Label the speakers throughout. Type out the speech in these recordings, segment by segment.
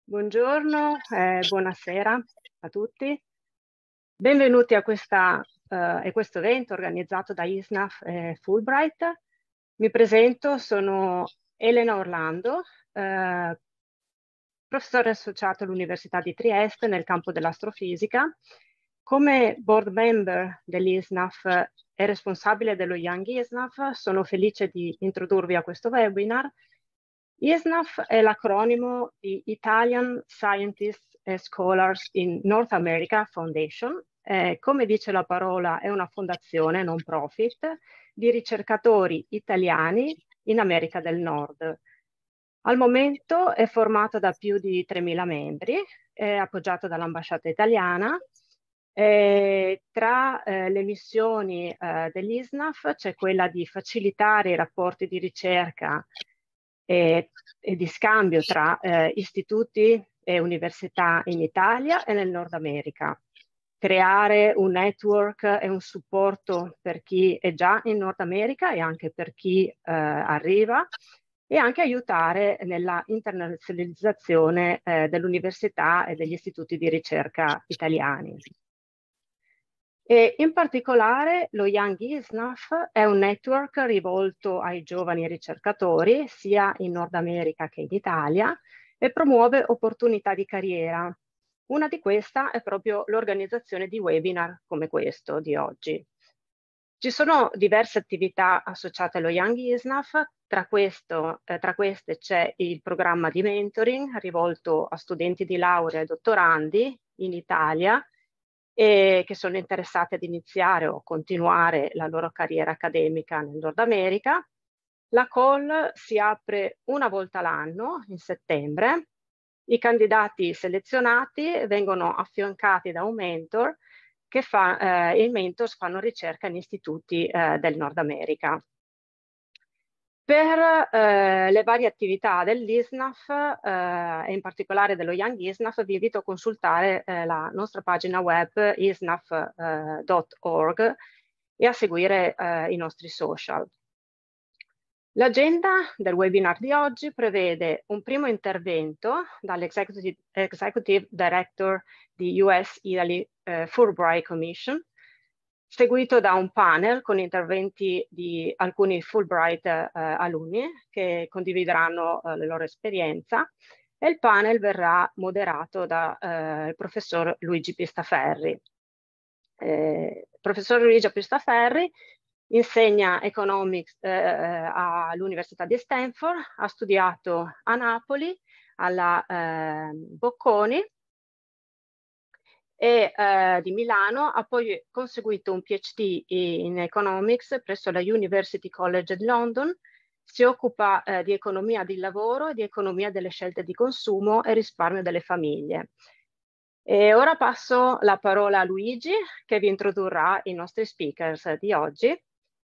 Speaker 1: Buongiorno, buonasera a tutti. Benvenuti a questo evento organizzato da ISNAF e Fulbright. Mi presento, sono Elena Orlando, professore associato all'Università di Trieste nel campo dell'astrofisica. Come board member dell'ISNAF e responsabile dello Young ISNAF, sono felice di introdurvi a questo webinar. ISNAF è l'acronimo di Italian Scientists and Scholars in North America Foundation. Come dice la parola, è una fondazione non profit di ricercatori italiani in America del Nord. Al momento è formata da più di 3.000 membri, è appoggiata dall'ambasciata italiana. Tra le missioni dell'ISNAF c'è quella di facilitare i rapporti di ricerca e di scambio tra istituti e università in Italia e nel Nord America. Creare un network e un supporto per chi è già in Nord America e anche per chi arriva, e anche aiutare nella internazionalizzazione dell'università e degli istituti di ricerca italiani. E in particolare lo Young ISNAF è un network rivolto ai giovani ricercatori sia in Nord America che in Italia e promuove opportunità di carriera. Una di queste è proprio l'organizzazione di webinar come questo di oggi. Ci sono diverse attività associate allo Young ISNAF, tra queste c'è il programma di mentoring rivolto a studenti di laurea e dottorandi in Italia e che sono interessati ad iniziare o continuare la loro carriera accademica nel Nord America. La call si apre una volta l'anno, in settembre. I candidati selezionati vengono affiancati da un mentor i mentors fanno ricerca in istituti del Nord America. Per le varie attività dell'ISNAF e in particolare dello Young ISNAF vi invito a consultare la nostra pagina web isnaf.org e a seguire i nostri social. L'agenda del webinar di oggi prevede un primo intervento dall'Executive Director di US Italy Fulbright Commission, seguito da un panel con interventi di alcuni Fulbright alunni che condivideranno la loro esperienza, e il panel verrà moderato dal professor Luigi Pistaferri. Il professor Luigi Pistaferri insegna Economics all'Università di Stanford, ha studiato a Napoli, alla Bocconi e di Milano, ha poi conseguito un PhD in Economics presso la University College di London, si occupa di economia del lavoro e di economia delle scelte di consumo e risparmio delle famiglie. E ora passo la parola a Luigi che vi introdurrà i nostri speakers di oggi.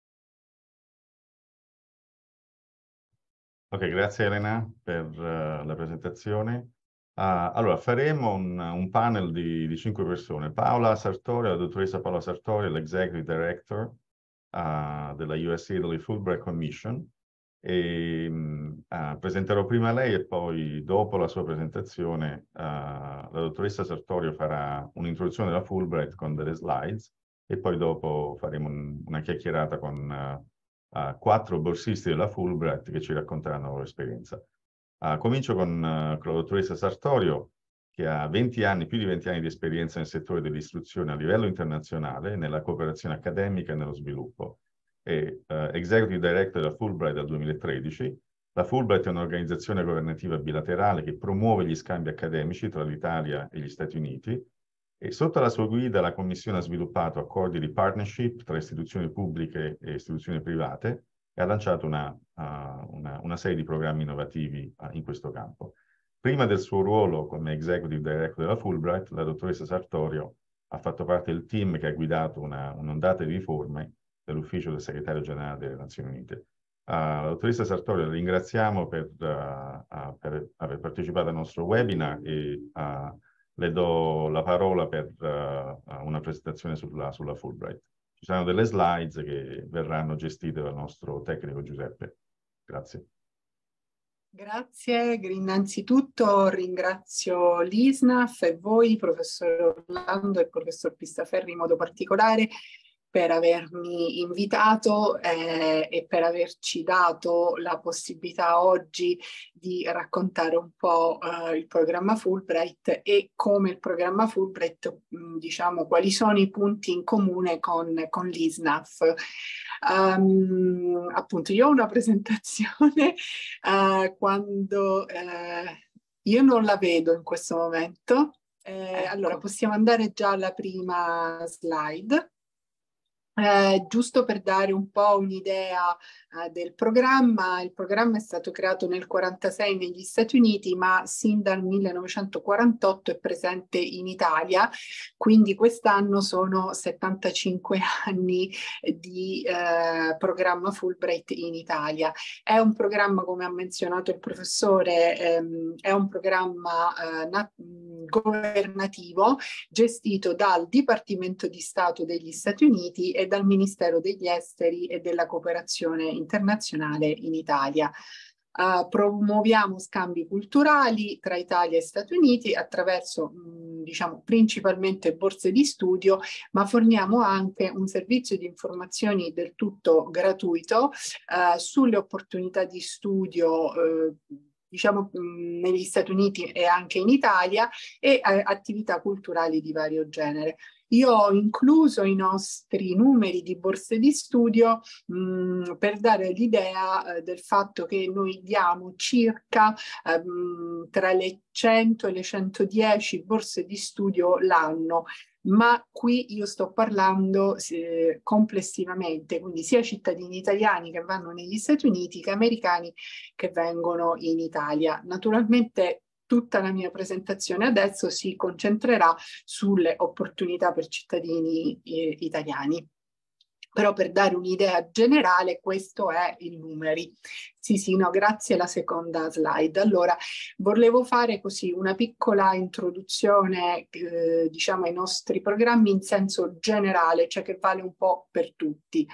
Speaker 2: Ok, grazie Elena per la presentazione. Allora, faremo un panel di 5 persone. Paola Sartori, la dottoressa Paola Sartori, l'Executive Director della US Italy Fulbright Commission. Presenterò prima lei e poi, dopo la sua presentazione, la dottoressa Sartorio farà un'introduzione della Fulbright con delle slides e poi dopo faremo una chiacchierata con 4 borsisti della Fulbright che ci racconteranno la loro esperienza. Comincio con la dottoressa Sartorio, che ha più di 20 anni di esperienza nel settore dell'istruzione a livello internazionale, nella cooperazione accademica e nello sviluppo. È Executive Director della Fulbright dal 2013. La Fulbright è un'organizzazione governativa bilaterale che promuove gli scambi accademici tra l'Italia e gli Stati Uniti. E sotto la sua guida la Commissione ha sviluppato accordi di partnership tra istituzioni pubbliche e istituzioni private e ha lanciato una serie di programmi innovativi in questo campo. Prima del suo ruolo come Executive Director della Fulbright, la dottoressa Sartorio ha fatto parte del team che ha guidato un'ondata di riforme dell'ufficio del segretario generale delle Nazioni Unite. La dottoressa Sartorio, la ringraziamo per aver partecipato al nostro webinar e le do la parola per una presentazione sulla Fulbright. Ci saranno delle slides che verranno gestite dal nostro tecnico Giuseppe. Grazie.
Speaker 3: Grazie, innanzitutto ringrazio l'ISNAF e voi, professor Orlando e professor Pistaferri in modo particolare, per avermi invitato e per averci dato la possibilità oggi di raccontare un po' il programma Fulbright e come il programma Fulbright, diciamo, quali sono i punti in comune con l'ISNAF. Appunto, io ho una presentazione quando io non la vedo in questo momento.
Speaker 1: Ecco.
Speaker 3: Allora, possiamo andare già alla prima slide. Giusto per dare un po' un'idea del programma, il programma è stato creato nel 1946 negli Stati Uniti, ma sin dal 1948 è presente in Italia, quindi quest'anno sono 75 anni di programma Fulbright in Italia. È un programma, come ha menzionato il professore, è un programma governativo gestito dal Dipartimento di Stato degli Stati Uniti e dal Ministero degli Esteri e della Cooperazione Internazionale in Italia. Promuoviamo scambi culturali tra Italia e Stati Uniti attraverso, diciamo, principalmente borse di studio, ma forniamo anche un servizio di informazioni del tutto gratuito sulle opportunità di studio diciamo negli Stati Uniti e anche in Italia, e attività culturali di vario genere. Io ho incluso i nostri numeri di borse di studio per dare l'idea del fatto che noi diamo circa tra le 100 e le 110 borse di studio l'anno, ma qui io sto parlando complessivamente, quindi sia cittadini italiani che vanno negli Stati Uniti che americani che vengono in Italia. Naturalmente tutta la mia presentazione adesso si concentrerà sulle opportunità per cittadini italiani. Però per dare un'idea generale, questo è il numeri. Sì, no, grazie alla seconda slide. Allora, volevo fare così una piccola introduzione, diciamo, ai nostri programmi in senso generale, cioè che vale un po' per tutti.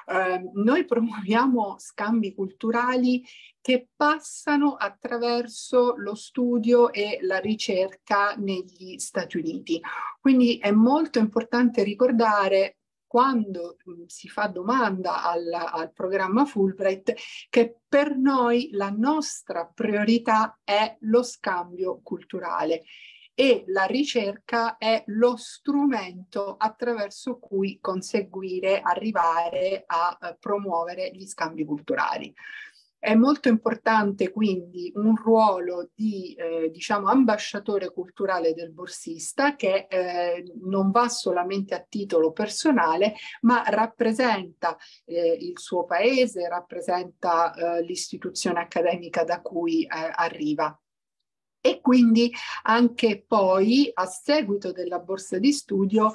Speaker 3: Noi promuoviamo scambi culturali che passano attraverso lo studio e la ricerca negli Stati Uniti. Quindi è molto importante ricordare, quando si fa domanda al programma Fulbright, che per noi la nostra priorità è lo scambio culturale e la ricerca è lo strumento attraverso cui conseguire, arrivare a promuovere gli scambi culturali. È molto importante quindi un ruolo di diciamo ambasciatore culturale del borsista, che non va solamente a titolo personale, ma rappresenta il suo paese, rappresenta l'istituzione accademica da cui arriva. E quindi anche poi, a seguito della borsa di studio,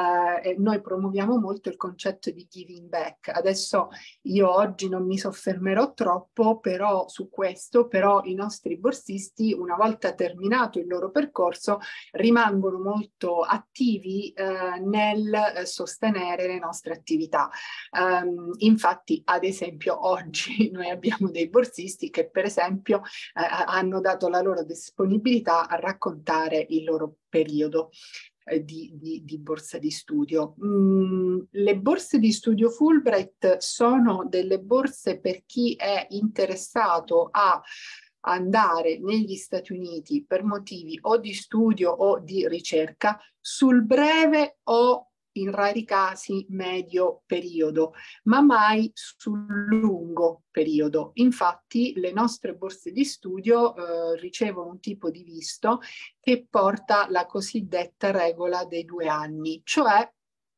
Speaker 3: noi promuoviamo molto il concetto di giving back. Adesso io oggi non mi soffermerò troppo però su questo, però i nostri borsisti, una volta terminato il loro percorso, rimangono molto attivi nel sostenere le nostre attività. Infatti, ad esempio, oggi noi abbiamo dei borsisti che, per esempio, hanno dato la loro disponibilità a raccontare il loro periodo di borsa di studio. Le borse di studio Fulbright sono delle borse per chi è interessato a andare negli Stati Uniti per motivi o di studio o di ricerca sul breve o, in rari casi, medio periodo, ma mai sul lungo periodo. Infatti le nostre borse di studio ricevono un tipo di visto che porta la cosiddetta regola dei 2 anni, cioè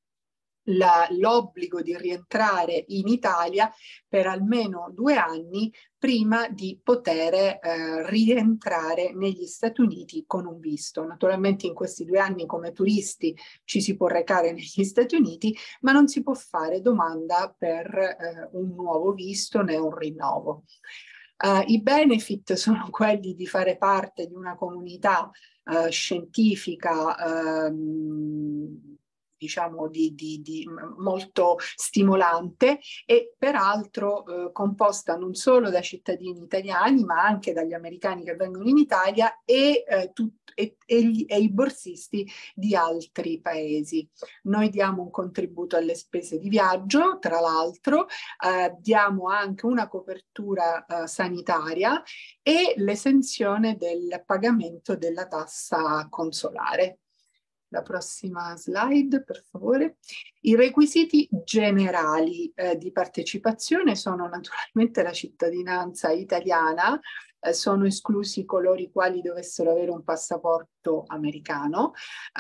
Speaker 3: l'obbligo di rientrare in Italia per almeno 2 anni prima di poter rientrare negli Stati Uniti con un visto. Naturalmente in questi 2 anni come turisti ci si può recare negli Stati Uniti, ma non si può fare domanda per un nuovo visto né un rinnovo. I benefit sono quelli di fare parte di una comunità scientifica diciamo molto stimolante e peraltro composta non solo da cittadini italiani ma anche dagli americani che vengono in Italia e i borsisti di altri paesi. Noi diamo un contributo alle spese di viaggio, tra l'altro, diamo anche una copertura sanitaria e l'esenzione del pagamento della tassa consolare. La prossima slide, per favore. I requisiti generali di partecipazione sono naturalmente la cittadinanza italiana, sono esclusi coloro i quali dovessero avere un passaporto americano,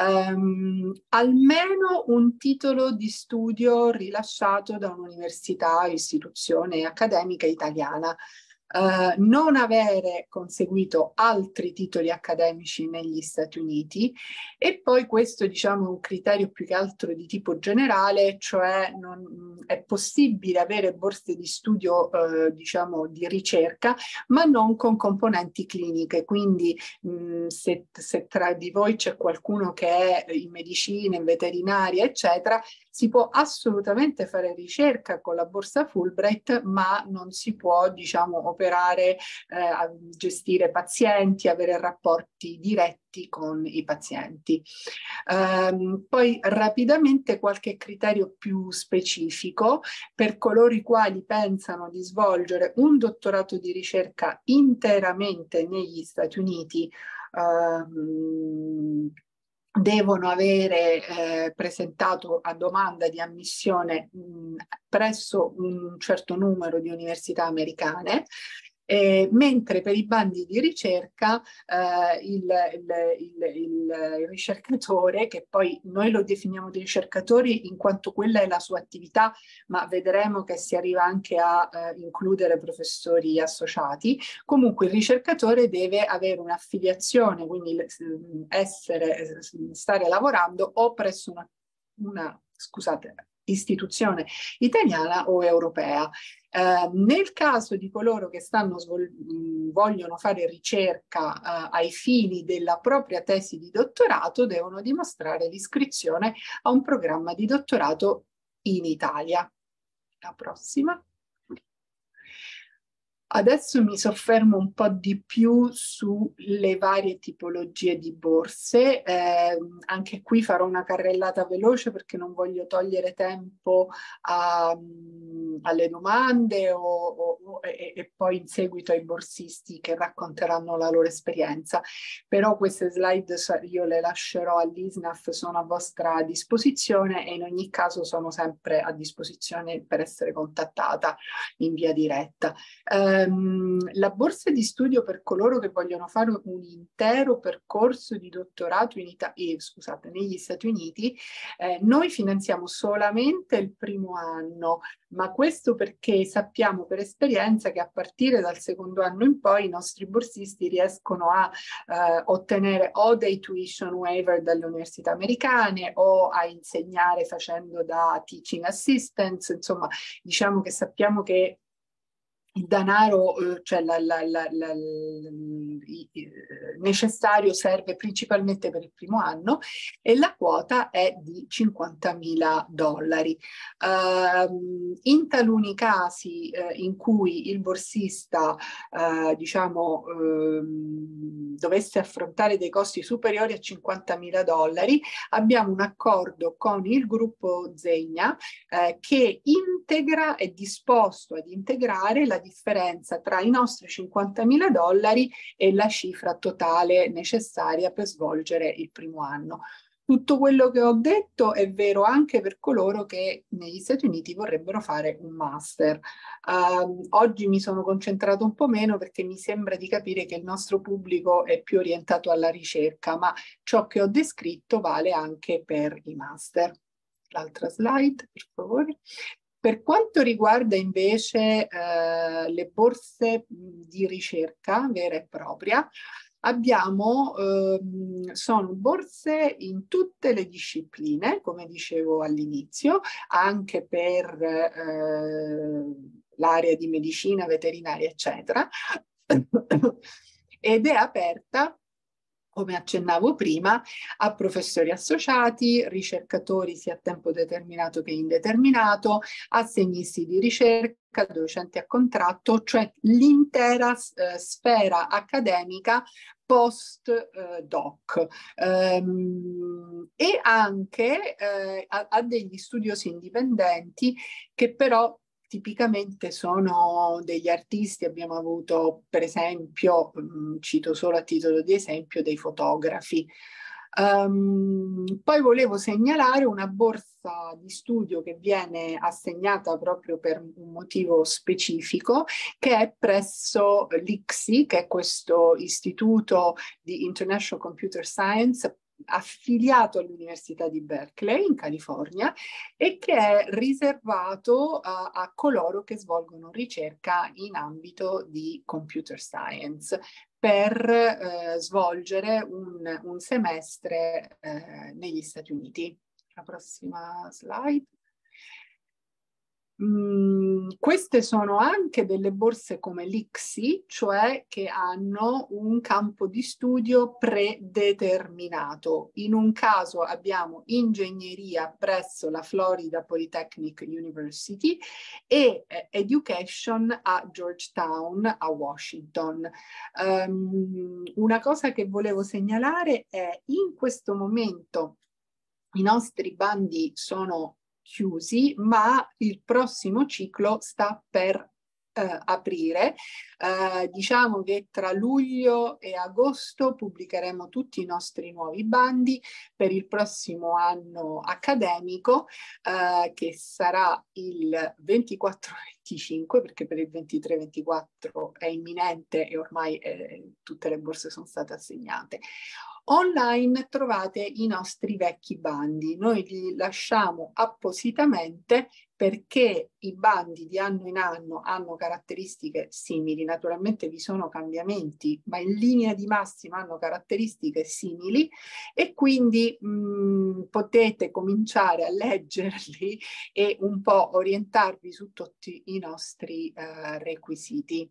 Speaker 3: almeno un titolo di studio rilasciato da un'università o istituzione accademica italiana. Non avere conseguito altri titoli accademici negli Stati Uniti e poi questo diciamo è un criterio più che altro di tipo generale, cioè è possibile avere borse di studio diciamo di ricerca ma non con componenti cliniche, quindi se tra di voi c'è qualcuno che è in medicina, in veterinaria eccetera, si può assolutamente fare ricerca con la borsa Fulbright, ma non si può, diciamo, operare, gestire pazienti, avere rapporti diretti con i pazienti. Poi rapidamente qualche criterio più specifico per coloro i quali pensano di svolgere un dottorato di ricerca interamente negli Stati Uniti. Devono avere presentato a domanda di ammissione presso un certo numero di università americane, mentre per i bandi di ricerca il ricercatore, che poi noi lo definiamo di ricercatori in quanto quella è la sua attività, ma vedremo che si arriva anche a includere professori associati, comunque il ricercatore deve avere un'affiliazione, quindi stare lavorando o presso una istituzione italiana o europea. Nel caso di coloro che vogliono fare ricerca ai fini della propria tesi di dottorato, devono dimostrare l'iscrizione a un programma di dottorato in Italia. La prossima. Adesso mi soffermo un po' di più sulle varie tipologie di borse. Anche qui farò una carrellata veloce perché non voglio togliere tempo alle domande e poi in seguito ai borsisti che racconteranno la loro esperienza. Però queste slide io le lascerò all'ISNAF, sono a vostra disposizione e in ogni caso sono sempre a disposizione per essere contattata in via diretta. La borsa di studio per coloro che vogliono fare un intero percorso di dottorato negli Stati Uniti, noi finanziamo solamente il primo anno, ma questo perché sappiamo per esperienza che a partire dal secondo anno in poi i nostri borsisti riescono a ottenere o dei tuition waiver dalle università americane o a insegnare facendo da teaching assistants, insomma diciamo che sappiamo che il denaro, cioè necessario serve principalmente per il primo anno e la quota è di $50.000. In taluni casi in cui il borsista diciamo dovesse affrontare dei costi superiori a $50.000, abbiamo un accordo con il gruppo Zegna che è disposto ad integrare la differenza tra i nostri $50.000 e la cifra totale necessaria per svolgere il primo anno. Tutto quello che ho detto è vero anche per coloro che negli Stati Uniti vorrebbero fare un master. Oggi mi sono concentrato un po' meno perché mi sembra di capire che il nostro pubblico è più orientato alla ricerca, ma ciò che ho descritto vale anche per i master. L'altra slide, per favore. Per quanto riguarda invece le borse di ricerca vera e propria, sono borse in tutte le discipline, come dicevo all'inizio, anche per l'area di medicina, veterinaria, eccetera, ed è aperta come accennavo prima, a professori associati, ricercatori sia a tempo determinato che indeterminato, assegnisti di ricerca, docenti a contratto, cioè l'intera sfera accademica post-doc, e anche a degli studiosi indipendenti che però tipicamente sono degli artisti. Abbiamo avuto, per esempio, cito solo a titolo di esempio, dei fotografi. Poi volevo segnalare una borsa di studio che viene assegnata proprio per un motivo specifico, che è presso l'ICSI, che è questo istituto di International Computer Science affiliato all'Università di Berkeley in California, e che è riservato a coloro che svolgono ricerca in ambito di computer science per svolgere un semestre negli Stati Uniti. La prossima slide. Queste sono anche delle borse come l'ICSI, cioè che hanno un campo di studio predeterminato. In un caso abbiamo ingegneria presso la Florida Polytechnic University e education a Georgetown a Washington. Una cosa che volevo segnalare è in questo momento i nostri bandi sono chiusi, ma il prossimo ciclo sta per aprire. Diciamo che tra luglio e agosto pubblicheremo tutti i nostri nuovi bandi per il prossimo anno accademico, che sarà il 24-25, perché per il 23-24 è imminente e ormai tutte le borse sono state assegnate. Online trovate i nostri vecchi bandi, noi li lasciamo appositamente perché i bandi di anno in anno hanno caratteristiche simili. Naturalmente vi sono cambiamenti, ma in linea di massima hanno caratteristiche simili, e quindi potete cominciare a leggerli e un po' orientarvi su tutti i nostri requisiti.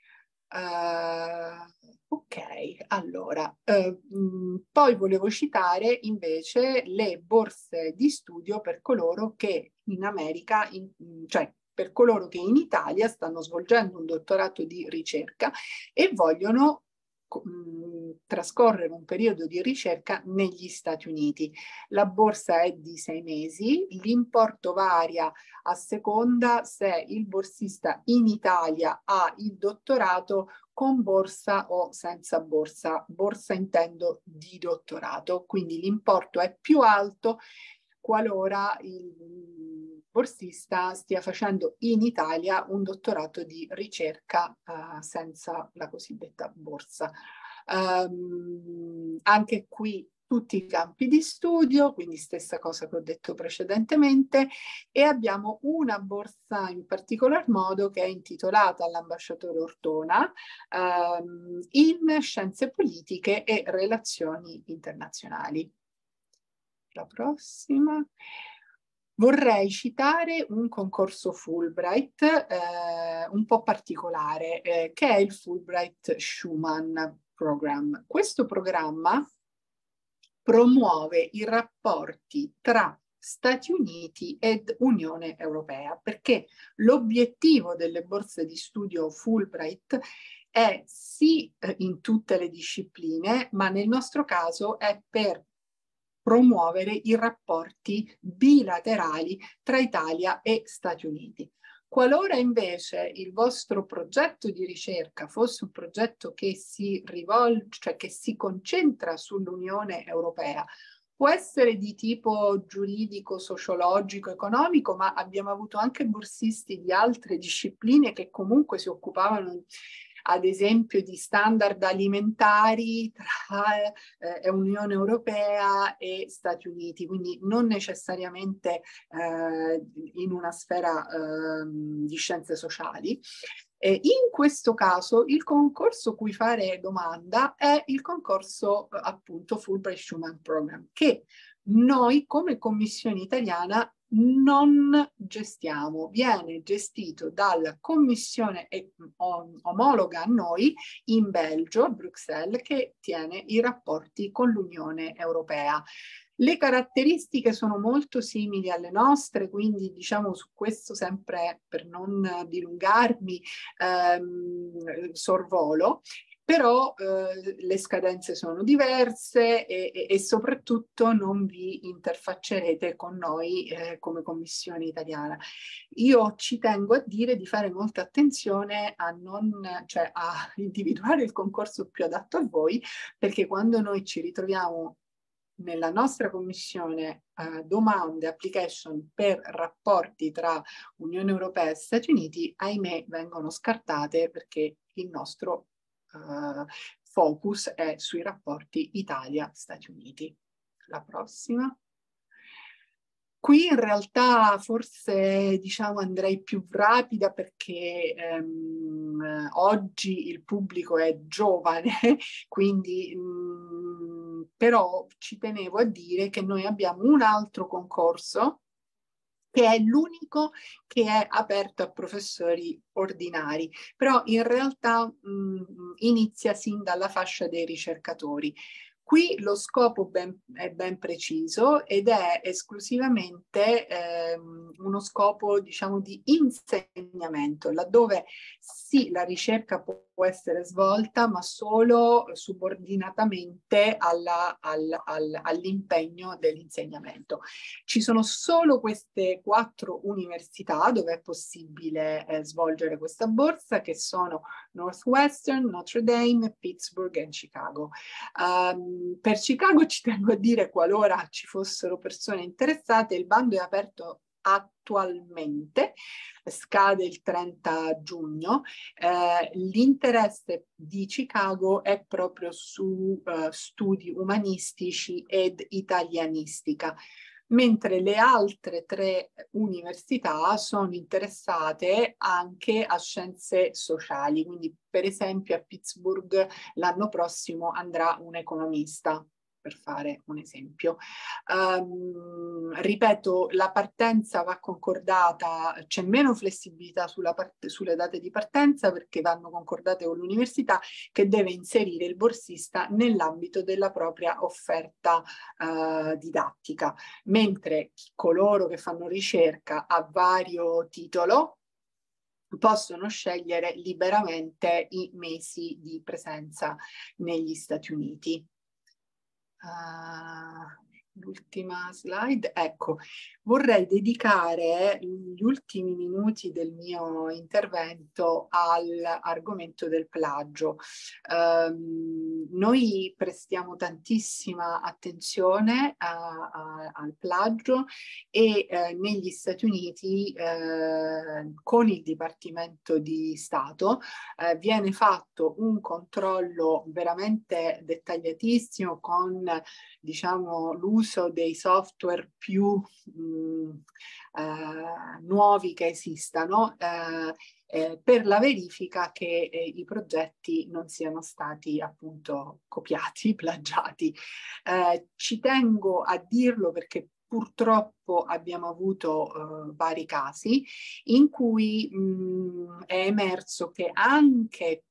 Speaker 3: Ok, allora, poi volevo citare invece le borse di studio per coloro che in America, cioè per coloro che in Italia stanno svolgendo un dottorato di ricerca e vogliono trascorrere un periodo di ricerca negli Stati Uniti. La borsa è di 6 mesi, l'importo varia a seconda se il borsista in Italia ha il dottorato con borsa o senza borsa. Borsa intendo di dottorato, quindi l'importo è più alto qualora il borsista stia facendo in Italia un dottorato di ricerca senza la cosiddetta borsa. Anche qui tutti i campi di studio, quindi stessa cosa che ho detto precedentemente, e abbiamo una borsa in particolar modo che è intitolata all'ambasciatore Ortona in scienze politiche e relazioni internazionali. La prossima. Vorrei citare un concorso Fulbright un po' particolare, che è il Fulbright Schumann Program. Questo programma promuove i rapporti tra Stati Uniti ed Unione Europea, perché l'obiettivo delle borse di studio Fulbright è sì in tutte le discipline, ma nel nostro caso è per promuovere i rapporti bilaterali tra Italia e Stati Uniti. Qualora invece il vostro progetto di ricerca fosse un progetto che si rivolge, cioè che si concentra sull'Unione Europea, può essere di tipo giuridico, sociologico, economico, ma abbiamo avuto anche borsisti di altre discipline che comunque si occupavano ad esempio di standard alimentari tra Unione Europea e Stati Uniti, quindi non necessariamente in una sfera di scienze sociali. In questo caso il concorso cui fare domanda è il concorso appunto Fulbright Schumann Program, che noi come Commissione italiana non gestiamo, viene gestito dalla commissione omologa a noi in Belgio, a Bruxelles, che tiene i rapporti con l'Unione Europea. Le caratteristiche sono molto simili alle nostre, quindi diciamo su questo sempre per non dilungarmi sorvolo. Però le scadenze sono diverse e soprattutto non vi interfaccerete con noi come Commissione italiana. Io ci tengo a dire di fare molta attenzione a individuare il concorso più adatto a voi, perché quando noi ci ritroviamo nella nostra commissione domande, application per rapporti tra Unione Europea e Stati Uniti, ahimè vengono scartate perché il nostro focus è sui rapporti Italia-Stati Uniti. La prossima. Qui in realtà forse diciamo andrei più rapida perché oggi il pubblico è giovane, quindi però ci tenevo a dire che noi abbiamo un altro concorso che è l'unico che è aperto a professori ordinari, però in realtà inizia sin dalla fascia dei ricercatori. Qui lo scopo è ben preciso ed è esclusivamente uno scopo, diciamo, di insegnamento, laddove sì, la ricerca può essere svolta, ma solo subordinatamente all'impegno dell'insegnamento. Ci sono solo queste 4 università dove è possibile svolgere questa borsa, che sono Northwestern, Notre Dame, Pittsburgh e Chicago. Per Chicago ci tengo a dire, qualora ci fossero persone interessate, il bando è aperto attualmente, scade il 30 giugno. L'interesse di Chicago è proprio su studi umanistici ed italianistica, mentre le altre 3 università sono interessate anche a scienze sociali, quindi per esempio a Pittsburgh l'anno prossimo andrà un economista, per fare un esempio. Ripeto, la partenza va concordata, c'è meno flessibilità sulle date di partenza perché vanno concordate con l'università, che deve inserire il borsista nell'ambito della propria offerta didattica, mentre coloro che fanno ricerca a vario titolo possono scegliere liberamente i mesi di presenza negli Stati Uniti. L'ultima slide, ecco, vorrei dedicare gli ultimi minuti del mio intervento all'argomento del plagio. Noi prestiamo tantissima attenzione al plagio e negli Stati Uniti con il Dipartimento di Stato viene fatto un controllo veramente dettagliatissimo con, diciamo, l'uso dei software più nuovi che esistano per la verifica che i progetti non siano stati appunto copiati, plagiati. Ci tengo a dirlo perché purtroppo abbiamo avuto vari casi in cui è emerso che anche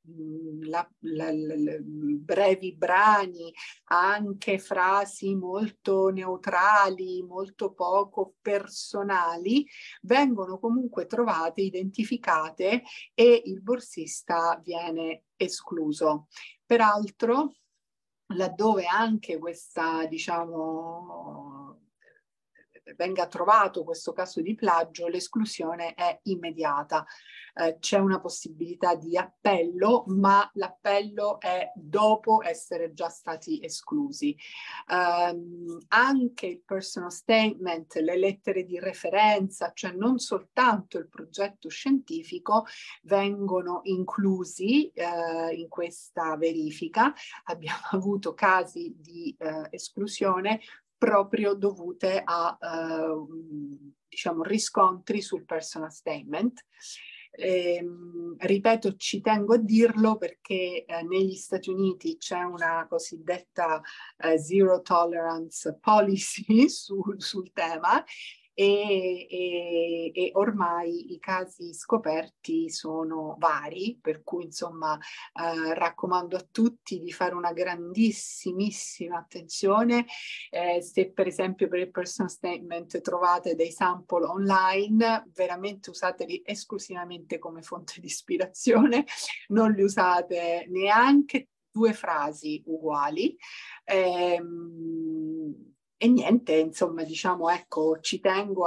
Speaker 3: brevi brani, anche frasi molto neutrali, molto poco personali, vengono comunque trovate, identificate e il borsista viene escluso. Peraltro, laddove anche questa, diciamo, venga trovato questo caso di plagio, l'esclusione è immediata. C'è una possibilità di appello, ma l'appello è dopo essere già stati esclusi. Anche il personal statement, le lettere di referenza, cioè non soltanto il progetto scientifico, vengono inclusi in questa verifica. Abbiamo avuto casi di esclusione proprio dovute a diciamo riscontri sul personal statement. Ripeto, ci tengo a dirlo perché negli Stati Uniti c'è una cosiddetta zero tolerance policy sul tema, e ormai i casi scoperti sono vari, per cui insomma raccomando a tutti di fare una grandissimissima attenzione. Se per esempio per il personal statement trovate dei sample online, veramente usateli esclusivamente come fonte di ispirazione, non li usate neanche 2 frasi uguali. E niente, insomma, diciamo, ecco, ci tengo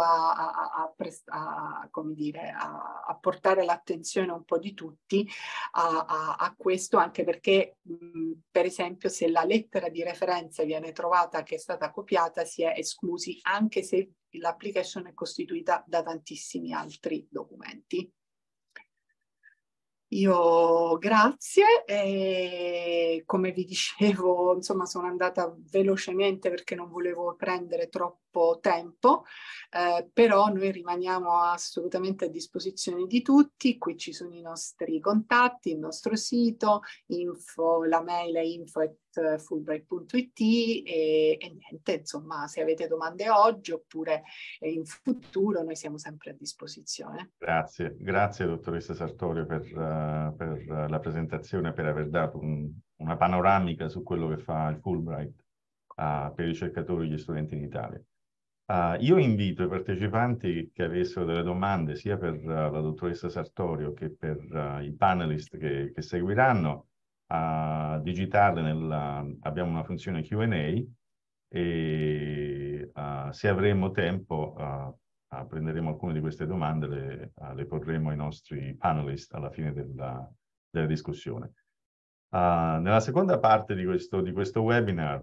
Speaker 3: come dire, a portare l'attenzione un po' di tutti a questo, anche perché, per esempio, se la lettera di referenza viene trovata che è stata copiata, si è esclusi, anche se l'application è costituita da tantissimi altri documenti. Io grazie, e come vi dicevo, insomma, sono andata velocemente perché non volevo prendere troppo tempo, però noi rimaniamo assolutamente a disposizione di tutti. Qui ci sono i nostri contatti, il nostro sito, la mail è info@fulbright.it, e niente, insomma, se avete domande oggi oppure in futuro, noi siamo sempre a disposizione.
Speaker 2: Grazie, grazie dottoressa Sartorio per la presentazione, per aver dato una panoramica su quello che fa il Fulbright per i ricercatori e gli studenti in Italia. Io invito i partecipanti che avessero delle domande sia per la dottoressa Sartorio che per i panelist che seguiranno a digitarle abbiamo una funzione Q&A, e se avremo tempo prenderemo alcune di queste domande, le porremo ai nostri panelist alla fine della discussione. Nella seconda parte di questo webinar,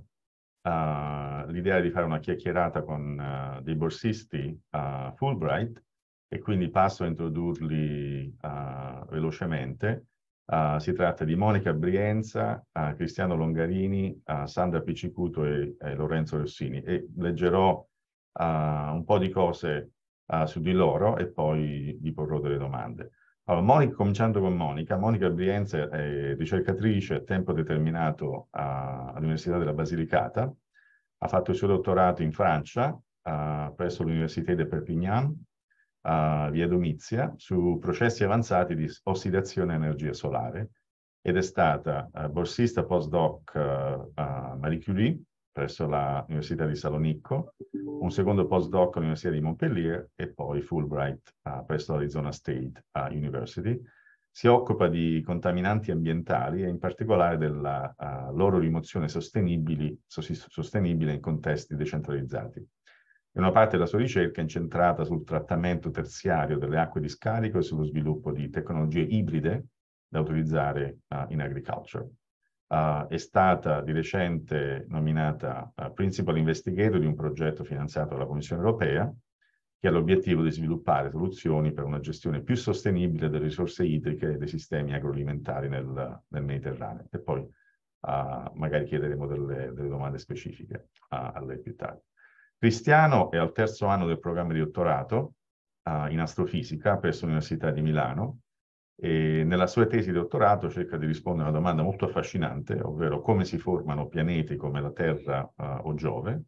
Speaker 2: l'idea è di fare una chiacchierata con dei borsisti Fulbright, e quindi passo a introdurli velocemente. Si tratta di Monica Brienza, Cristiano Longarini, Sandra Piccicuto e Lorenzo Rossini, e leggerò un po' di cose su di loro e poi vi porrò delle domande. Allora, cominciando con Monica. Monica Brienza è ricercatrice a tempo determinato all'Università della Basilicata. Ha fatto il suo dottorato in Francia presso l'Université de Perpignan, via Domizia, su processi avanzati di ossidazione a energia solare, ed è stata borsista postdoc Marie Curie presso l'Università di Salonicco, un secondo postdoc all'Università di Montpellier e poi Fulbright presso l'Arizona State University. Si occupa di contaminanti ambientali e in particolare della loro rimozione sostenibile in contesti decentralizzati. Una parte della sua ricerca è incentrata sul trattamento terziario delle acque di scarico e sullo sviluppo di tecnologie ibride da utilizzare in agriculture. È stata di recente nominata Principal Investigator di un progetto finanziato dalla Commissione Europea che ha l'obiettivo di sviluppare soluzioni per una gestione più sostenibile delle risorse idriche e dei sistemi agroalimentari nel Mediterraneo. E poi magari chiederemo delle domande specifiche a lei più tardi. Cristiano è al 3° anno del programma di dottorato in astrofisica presso l'Università di Milano, e nella sua tesi di dottorato cerca di rispondere a una domanda molto affascinante, ovvero come si formano pianeti come la Terra o Giove.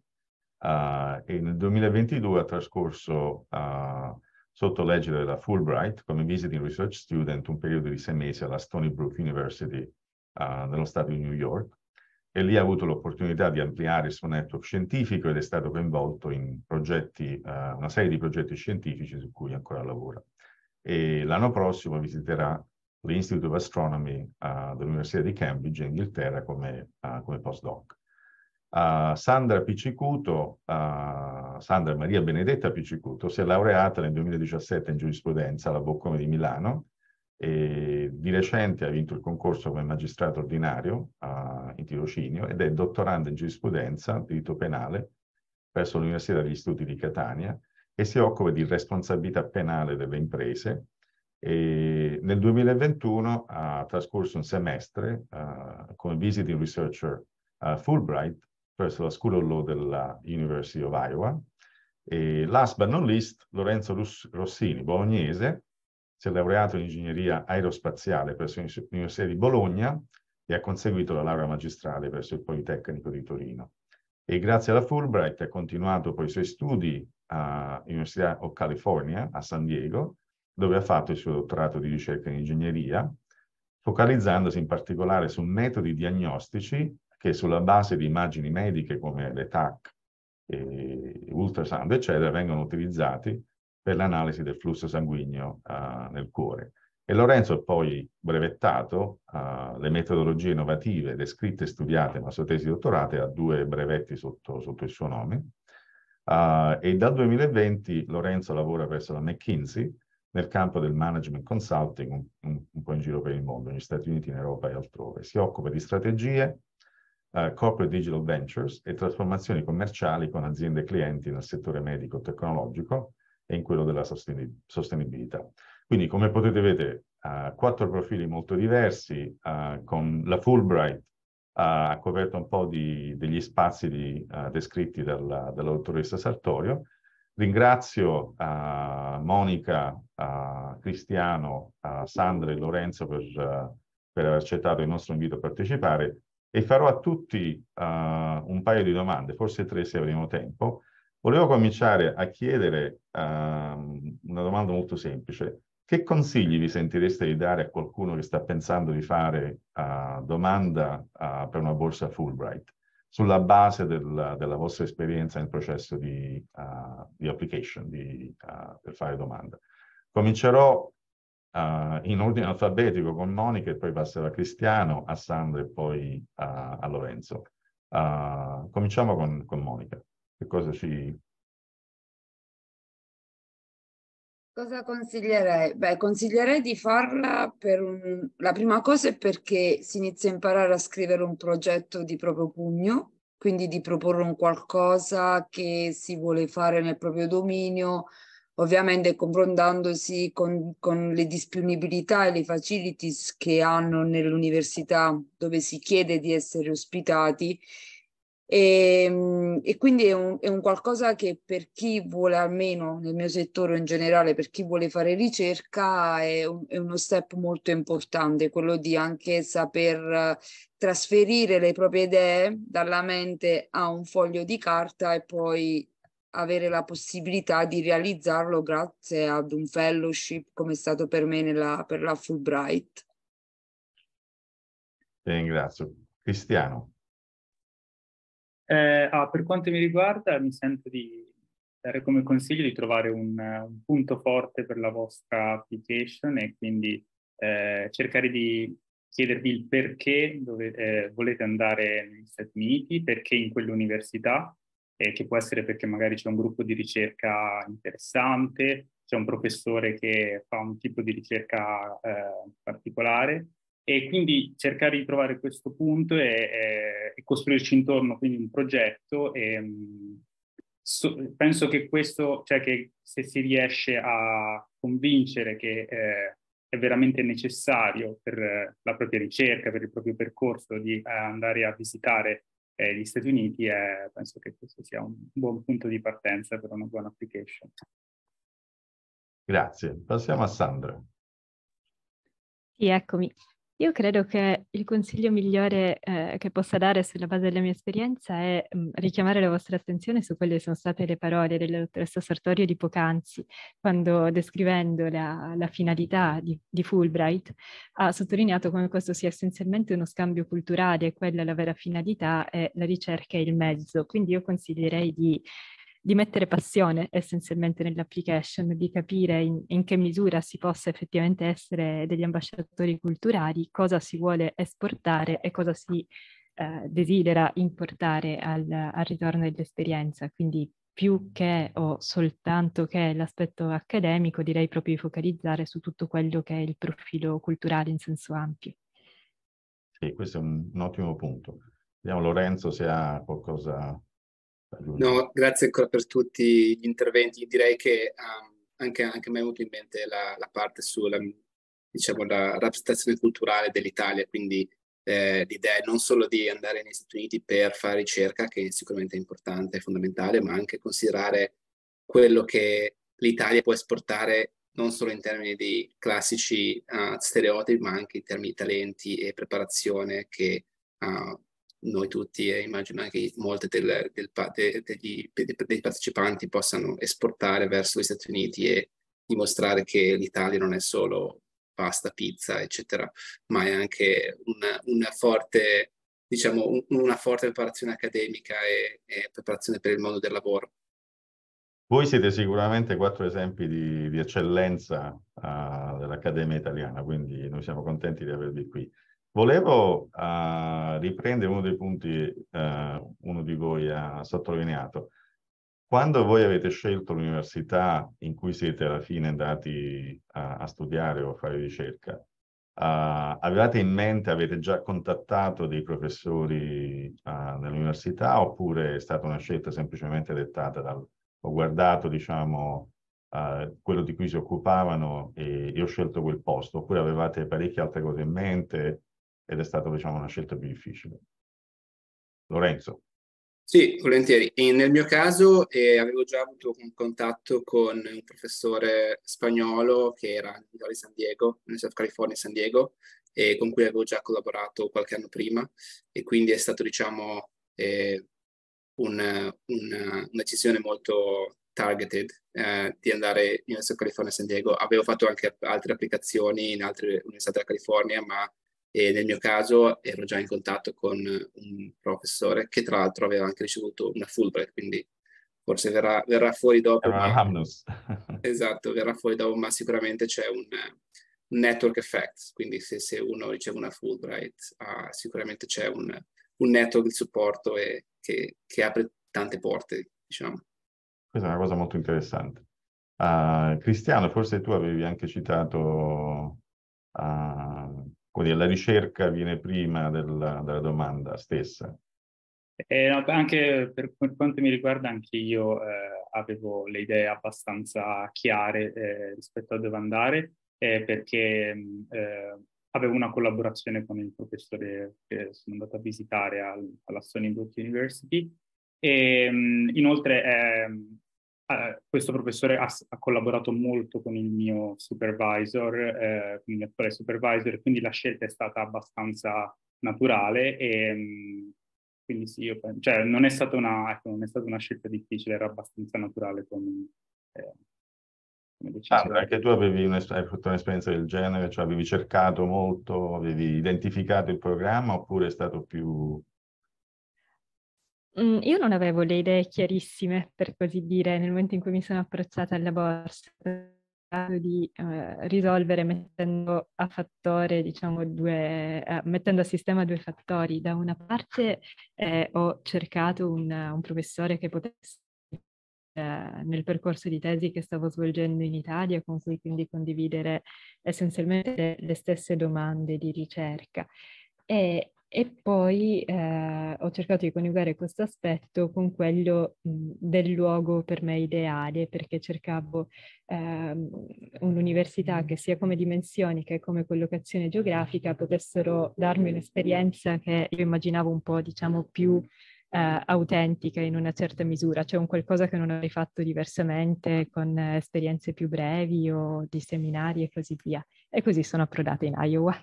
Speaker 2: E nel 2022 ha trascorso sotto l'egida della Fulbright come visiting research student un periodo di 6 mesi alla Stony Brook University nello stato di New York, e lì ha avuto l'opportunità di ampliare il suo network scientifico ed è stato coinvolto in progetti, una serie di progetti scientifici su cui ancora lavora. E l'anno prossimo visiterà l'Institute of Astronomy dell'Università di Cambridge in Inghilterra come postdoc. Sandra Piccicuto, Sandra Maria Benedetta Piccicuto, si è laureata nel 2017 in giurisprudenza alla Bocconi di Milano, e di recente ha vinto il concorso come magistrato ordinario in tirocinio ed è dottoranda in giurisprudenza, diritto penale, presso l'Università degli Studi di Catania, e si occupa di responsabilità penale delle imprese. E nel 2021 ha trascorso un semestre come visiting researcher Fulbright presso la School of Law della University of Iowa. E last but not least, Lorenzo Rossini, bolognese, si è laureato in ingegneria aerospaziale presso l'Università di Bologna e ha conseguito la laurea magistrale presso il Politecnico di Torino. E grazie alla Fulbright ha continuato poi i suoi studi all'Università of California a San Diego, dove ha fatto il suo dottorato di ricerca in ingegneria, focalizzandosi in particolare su metodi diagnostici che sulla base di immagini mediche come le TAC, ultrasound, eccetera, vengono utilizzati per l'analisi del flusso sanguigno nel cuore. E Lorenzo ha poi brevettato le metodologie innovative descritte e studiate nella sua tesi di dottorato, ha 2 brevetti sotto il suo nome. E dal 2020 Lorenzo lavora presso la McKinsey nel campo del management consulting un po' in giro per il mondo, negli Stati Uniti, in Europa e altrove. Si occupa di strategie, corporate digital ventures e trasformazioni commerciali con aziende e clienti nel settore medico-tecnologico e in quello della sostenibilità. Quindi, come potete vedere, 4 profili molto diversi, con la Fulbright ha coperto un po' degli spazi descritti dalla dottoressa Sartorio. Ringrazio Monica, Cristiano, Sandra e Lorenzo per aver accettato il nostro invito a partecipare e farò a tutti un paio di domande, forse 3 se avremo tempo. Volevo cominciare a chiedere una domanda molto semplice. Che consigli vi sentireste di dare a qualcuno che sta pensando di fare domanda per una borsa Fulbright, sulla base della vostra esperienza nel processo di application, per fare domanda? Comincerò in ordine alfabetico con Monica e poi passerò a Cristiano, a Sandra e poi a Lorenzo. Cominciamo con Monica. Che cosa ci...
Speaker 4: Cosa consiglierei? Beh, consiglierei di farla la prima cosa è perché si inizia a imparare a scrivere un progetto di proprio pugno, quindi di proporre un qualcosa che si vuole fare nel proprio dominio, ovviamente confrontandosi con le disponibilità e le facilities che hanno nell'università dove si chiede di essere ospitati. E quindi è un qualcosa che per chi vuole, almeno nel mio settore in generale, per chi vuole fare ricerca è uno step molto importante, quello di anche saper trasferire le proprie idee dalla mente a un foglio di carta e poi avere la possibilità di realizzarlo grazie ad un fellowship come è stato per me per la Fulbright.
Speaker 2: Ti ringrazio. Cristiano.
Speaker 5: Per quanto mi riguarda, mi sento di dare come consiglio di trovare un punto forte per la vostra application e quindi cercare di chiedervi il perché volete andare negli Stati Uniti, perché in quell'università, che può essere perché magari c'è un gruppo di ricerca interessante, c'è un professore che fa un tipo di ricerca particolare. E quindi cercare di trovare questo punto e costruirci intorno quindi un progetto penso che questo, cioè che se si riesce a convincere che è veramente necessario per la propria ricerca, per il proprio percorso di andare a visitare gli Stati Uniti, penso che questo sia un buon punto di partenza per una buona application.
Speaker 2: Grazie. Passiamo a Sandra.
Speaker 6: Sì, eccomi. Io credo che il consiglio migliore che possa dare sulla base della mia esperienza è richiamare la vostra attenzione su quelle che sono state le parole della dottoressa Sartorio di poc'anzi, quando descrivendo la finalità di Fulbright ha sottolineato come questo sia essenzialmente uno scambio culturale, quella è la vera finalità e la ricerca è il mezzo. Quindi io consiglierei di mettere passione essenzialmente nell'application, di capire in che misura si possa effettivamente essere degli ambasciatori culturali, cosa si vuole esportare e cosa si desidera importare al ritorno dell'esperienza. Quindi più che o soltanto che l'aspetto accademico, direi proprio di focalizzare su tutto quello che è il profilo culturale in senso ampio.
Speaker 2: Sì, questo è un ottimo punto. Vediamo Lorenzo se ha qualcosa...
Speaker 7: No, grazie ancora per tutti gli interventi. Direi che anche a me è venuto in mente la parte sulla, diciamo, la rappresentazione culturale dell'Italia, quindi l'idea non solo di andare negli Stati Uniti per fare ricerca, che sicuramente è importante, è fondamentale, ma anche considerare quello che l'Italia può esportare non solo in termini di classici stereotipi, ma anche in termini di talenti e preparazione che noi tutti e immagino anche molti dei partecipanti possano esportare verso gli Stati Uniti e dimostrare che l'Italia non è solo pasta, pizza, eccetera, ma è anche una forte, diciamo, una forte preparazione accademica e preparazione per il mondo del lavoro.
Speaker 2: Voi siete sicuramente 4 esempi di eccellenza dell'Accademia Italiana, quindi noi siamo contenti di avervi qui. Volevo riprendere uno dei punti uno di voi ha sottolineato. Quando voi avete scelto l'università in cui siete alla fine andati a studiare o a fare ricerca, avevate in mente, avete già contattato dei professori nell'università, oppure è stata una scelta semplicemente dettata ho guardato, diciamo, quello di cui si occupavano e ho scelto quel posto, oppure avevate parecchie altre cose in mente ed è stata, diciamo, una scelta più difficile? Lorenzo.
Speaker 7: Sì, volentieri. E nel mio caso avevo già avuto un contatto con un professore spagnolo che era all'Università di San Diego, University of California San Diego, e con cui avevo già collaborato qualche anno prima, e quindi è stato, diciamo, una decisione molto targeted di andare all'Università of California San Diego. Avevo fatto anche altre applicazioni in altre università della California, ma nel mio caso ero già in contatto con un professore che tra l'altro aveva anche ricevuto una Fulbright, quindi forse verrà fuori dopo.
Speaker 2: Era un alumnus.
Speaker 7: Esatto, verrà fuori dopo, ma sicuramente c'è un network effect, quindi se uno riceve una Fulbright sicuramente c'è un network di supporto e che apre tante porte, diciamo.
Speaker 2: Questa è una cosa molto interessante. Cristiano, forse tu avevi anche citato la ricerca viene prima della domanda stessa.
Speaker 5: Anche per quanto mi riguarda, anche io avevo le idee abbastanza chiare rispetto a dove andare, perché avevo una collaborazione con il professore che sono andato a visitare alla Stony Brook University, e inoltre questo professore ha collaborato molto con il mio supervisor, con il mio attuale supervisor, quindi la scelta è stata abbastanza naturale e quindi sì, cioè non è stata una scelta difficile, era abbastanza naturale come decisione.
Speaker 2: Anche tu hai fatto un'esperienza del genere, cioè avevi cercato molto, avevi identificato il programma, oppure è stato più...
Speaker 6: Io non avevo le idee chiarissime, per così dire, nel momento in cui mi sono approcciata alla borsa, di risolvere mettendo a fattore, diciamo, mettendo a sistema 2 fattori. Da una parte ho cercato un professore che potesse nel percorso di tesi che stavo svolgendo in Italia, con cui quindi condividere essenzialmente le stesse domande di ricerca. E poi ho cercato di coniugare questo aspetto con quello del luogo per me ideale, perché cercavo un'università che sia come dimensioni che come collocazione geografica potessero darmi un'esperienza che io immaginavo un po', diciamo, più autentica in una certa misura, cioè un qualcosa che non avrei fatto diversamente con esperienze più brevi o di seminari e così via. E così sono approdata in Iowa.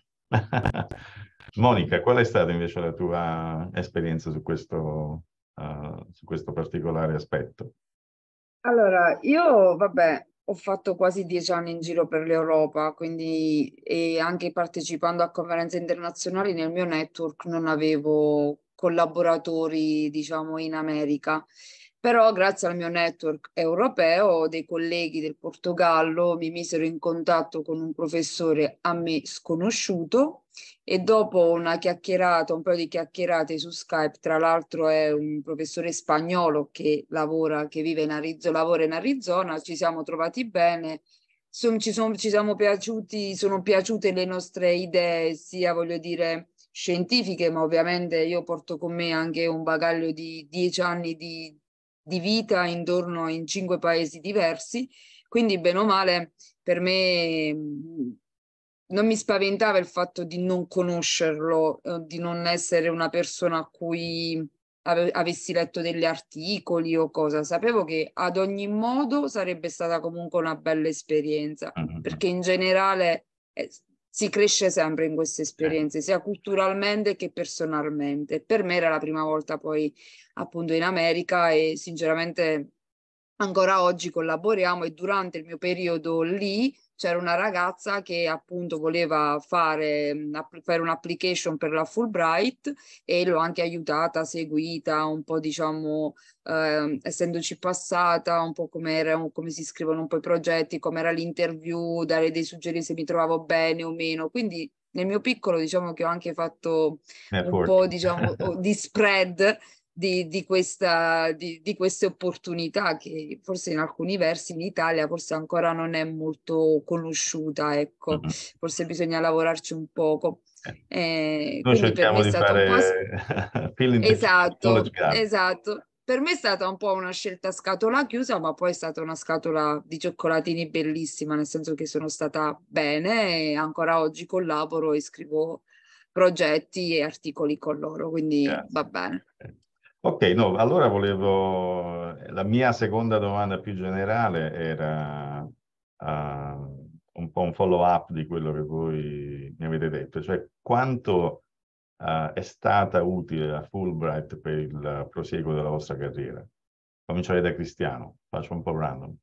Speaker 2: Monica, qual è stata invece la tua esperienza su questo particolare aspetto?
Speaker 4: Allora, io, vabbè, ho fatto quasi 10 anni in giro per l'Europa, quindi e anche partecipando a conferenze internazionali nel mio network non avevo collaboratori, diciamo, in America. Però grazie al mio network europeo, dei colleghi del Portogallo mi misero in contatto con un professore a me sconosciuto e dopo una chiacchierata, un paio di chiacchierate su Skype, tra l'altro è un professore spagnolo che vive in Arizona, lavora in Arizona, ci siamo trovati bene, ci siamo piaciuti, sono piaciute le nostre idee, sia voglio dire scientifiche, ma ovviamente io porto con me anche un bagaglio di 10 anni di vita intorno in 5 paesi diversi, quindi bene o male per me non mi spaventava il fatto di non conoscerlo, di non essere una persona a cui avessi letto degli articoli o cosa, sapevo che ad ogni modo sarebbe stata comunque una bella esperienza, perché in generale si cresce sempre in queste esperienze, sia culturalmente che personalmente. Per me era la prima volta poi appunto in America e sinceramente ancora oggi collaboriamo, e durante il mio periodo lì c'era una ragazza che appunto voleva fare un'application per la Fulbright e l'ho anche aiutata, seguita un po', diciamo, essendoci passata un po' come si scrivono un po' i progetti, com'era l'interview, dare dei suggerimenti se mi trovavo bene o meno. Quindi nel mio piccolo diciamo che ho anche fatto un po', diciamo, di spread di queste opportunità che forse in alcuni versi in Italia forse ancora non è molto conosciuta, ecco, forse bisogna lavorarci un poco.
Speaker 2: Noi
Speaker 4: Quindi per me
Speaker 2: cerchiamo
Speaker 4: è
Speaker 2: di
Speaker 4: stato un po'...
Speaker 2: fare
Speaker 4: Esatto. Per me è stata un po' una scelta a scatola chiusa, ma poi è stata una scatola di cioccolatini bellissima, nel senso che sono stata bene e ancora oggi collaboro e scrivo progetti e articoli con loro, quindi va bene.
Speaker 2: Ok, no, allora la mia seconda domanda più generale era un po' un follow-up di quello che voi mi avete detto, cioè quanto è stata utile la Fulbright per il prosieguo della vostra carriera? Comincerei da Cristiano, faccio un po' random.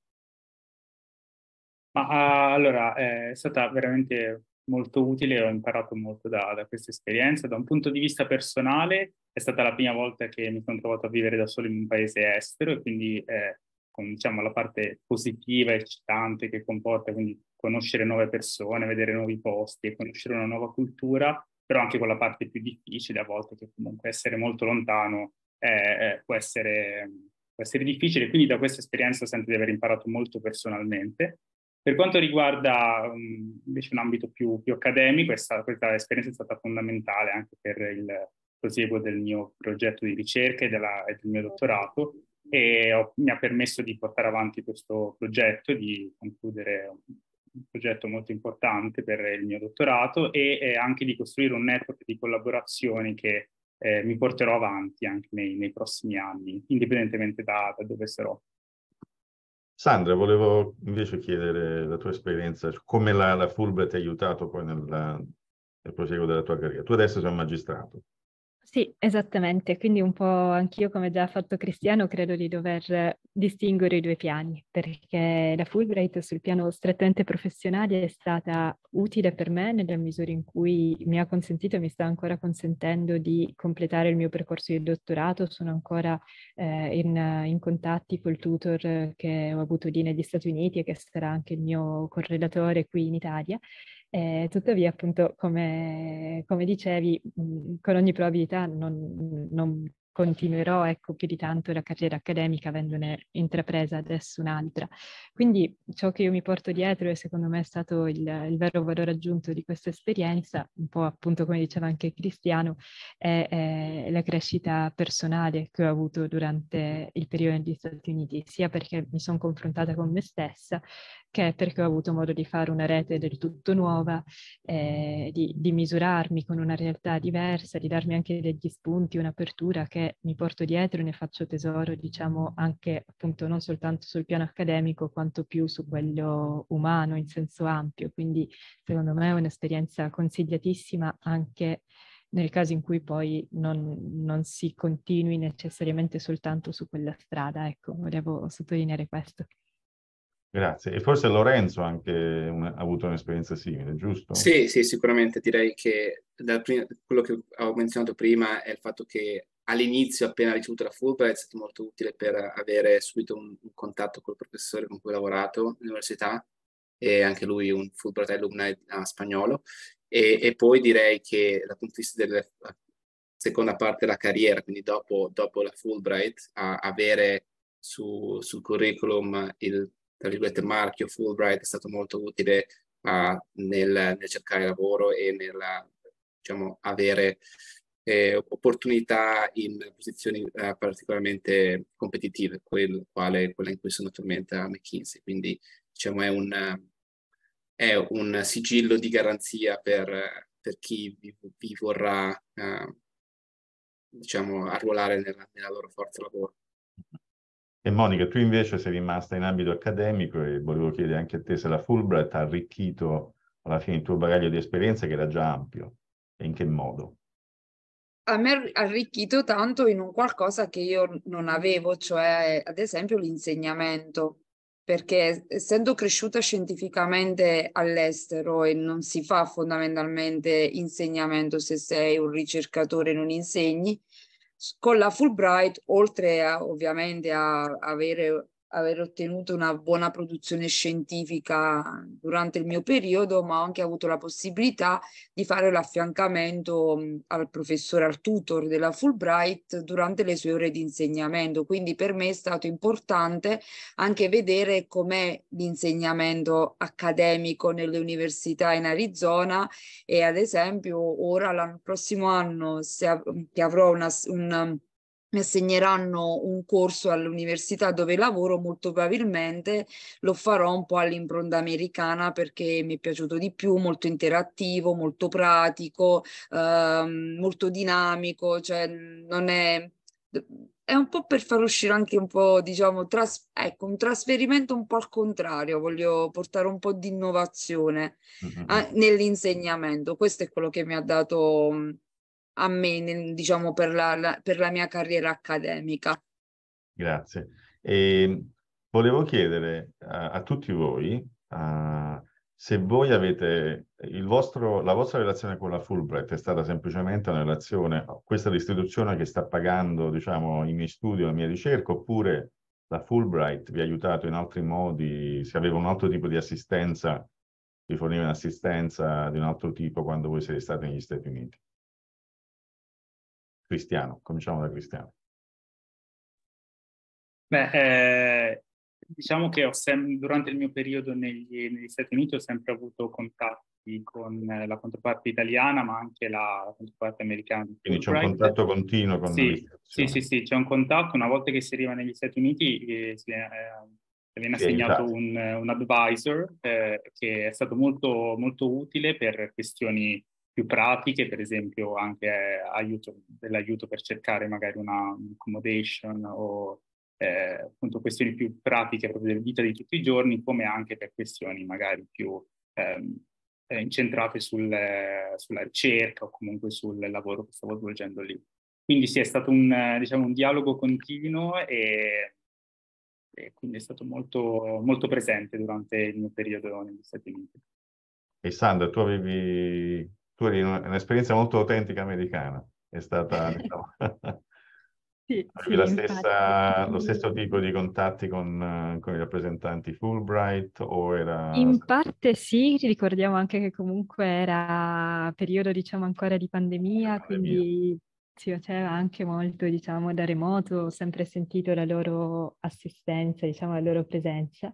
Speaker 5: Allora, è stata veramente molto utile, ho imparato molto da questa esperienza. Da un punto di vista personale, è stata la prima volta che mi sono trovato a vivere da solo in un paese estero e quindi con, diciamo, la parte positiva e eccitante che comporta, quindi conoscere nuove persone, vedere nuovi posti e conoscere una nuova cultura, però anche con la parte più difficile a volte, che comunque essere molto lontano può essere difficile. Quindi da questa esperienza sento di aver imparato molto personalmente. Per quanto riguarda invece un ambito più accademico, questa esperienza è stata fondamentale anche per il prosieguo del mio progetto di ricerca e del mio dottorato, e mi ha permesso di portare avanti questo progetto, di concludere un progetto molto importante per il mio dottorato e anche di costruire un network di collaborazioni che mi porterò avanti anche nei prossimi anni, indipendentemente da dove sarò.
Speaker 2: Sandra, volevo invece chiedere la tua esperienza, come la Fulbright ti ha aiutato poi nel prosieguo della tua carriera. Tu adesso sei un magistrato.
Speaker 6: Sì, esattamente, quindi un po' anch'io, come già ha fatto Cristiano, credo di dover distinguere i due piani, perché la Fulbright sul piano strettamente professionale è stata utile per me nella misura in cui mi ha consentito e mi sta ancora consentendo di completare il mio percorso di dottorato. Sono ancora in contatti col tutor che ho avuto lì negli Stati Uniti e che sarà anche il mio correlatore qui in Italia. Tuttavia, appunto, come dicevi, con ogni probabilità non continuerò, ecco, più di tanto la carriera accademica, avendone intrapresa adesso un'altra. Quindi ciò che io mi porto dietro e secondo me è stato il vero valore aggiunto di questa esperienza, un po' appunto come diceva anche Cristiano, è la crescita personale che ho avuto durante il periodo negli Stati Uniti, sia perché mi sono confrontata con me stessa, che perché ho avuto modo di fare una rete del tutto nuova, di misurarmi con una realtà diversa, di darmi anche degli spunti, un'apertura che mi porto dietro e ne faccio tesoro, diciamo, anche appunto non soltanto sul piano accademico, quanto più su quello umano in senso ampio. Quindi secondo me è un'esperienza consigliatissima anche nel caso in cui poi non si continui necessariamente soltanto su quella strada. Ecco, volevo sottolineare questo.
Speaker 2: Grazie. E forse Lorenzo anche ha avuto un'esperienza simile, giusto?
Speaker 7: Sì, sicuramente direi che quello che ho menzionato prima è il fatto che all'inizio, appena ricevuto la Fulbright, è stato molto utile per avere subito un contatto col professore con cui ho lavorato all'università, e anche lui un Fulbright alumni spagnolo. E poi direi che dal punto di vista della seconda parte della carriera, quindi dopo la Fulbright, avere sul curriculum il, tra virgolette, marchio Fulbright è stato molto utile nel cercare lavoro e nel, diciamo, avere opportunità in posizioni particolarmente competitive, quella in cui sono attualmente a McKinsey. Quindi diciamo è un sigillo di garanzia per chi vi vorrà diciamo, arruolare nella loro forza lavoro.
Speaker 2: E Monica, tu invece sei rimasta in ambito accademico e volevo chiedere anche a te se la Fulbright ha arricchito alla fine il tuo bagaglio di esperienze, che era già ampio, e in che modo?
Speaker 4: A me ha arricchito tanto in un qualcosa che io non avevo, cioè ad esempio l'insegnamento, perché essendo cresciuta scientificamente all'estero e non si fa fondamentalmente insegnamento se sei un ricercatore e non insegni, con la Fulbright, oltre a, ovviamente a aver ottenuto una buona produzione scientifica durante il mio periodo, ma ho anche avuto la possibilità di fare l'affiancamento al professore, al tutor della Fulbright durante le sue ore di insegnamento. Quindi per me è stato importante anche vedere com'è l'insegnamento accademico nelle università in Arizona, e ad esempio ora l'anno prossimo anno che avrò mi assegneranno un corso all'università dove lavoro, molto probabilmente lo farò un po' all'impronta americana, perché mi è piaciuto di più, molto interattivo, molto pratico, molto dinamico, cioè non è un po' per far uscire anche un po', diciamo, ecco, un trasferimento un po' al contrario, voglio portare un po' di innovazione nell'insegnamento. Questo è quello che mi ha dato a me, diciamo, per la mia carriera accademica.
Speaker 2: Grazie. E volevo chiedere a tutti voi se voi avete la vostra relazione con la Fulbright è stata semplicemente una relazione, questa è l'istituzione che sta pagando, diciamo, i miei studi, la mia ricerca, oppure la Fulbright vi ha aiutato in altri modi, se aveva un altro tipo di assistenza, vi forniva un'assistenza di un altro tipo quando voi siete stati negli Stati Uniti? Cristiano, cominciamo da Cristiano.
Speaker 5: Beh, diciamo che durante il mio periodo negli Stati Uniti ho sempre avuto contatti con la controparte italiana, ma anche la controparte americana.
Speaker 2: Quindi c'è un contatto continuo con l'istituzione.
Speaker 5: Sì, c'è un contatto. Una volta che si arriva negli Stati Uniti viene assegnato un advisor che è stato molto, molto utile per questioni più pratiche, per esempio anche dell'aiuto per cercare magari una accommodation o appunto questioni più pratiche proprio della vita di tutti i giorni, come anche per questioni magari più incentrate sulla ricerca o comunque sul lavoro che stavo svolgendo lì. Quindi sì, è stato diciamo, un dialogo continuo e quindi è stato molto, molto presente durante il mio periodo negli Stati Uniti.
Speaker 2: E Sandra, tu eri un'esperienza molto autentica americana, è stata, diciamo,
Speaker 6: Sì,
Speaker 2: lo stesso tipo di contatti con i rappresentanti Fulbright o era...
Speaker 6: In parte sì, ricordiamo anche che comunque era periodo, diciamo, ancora di pandemia, quindi si faceva anche molto, diciamo, da remoto, ho sempre sentito la loro assistenza, diciamo, la loro presenza.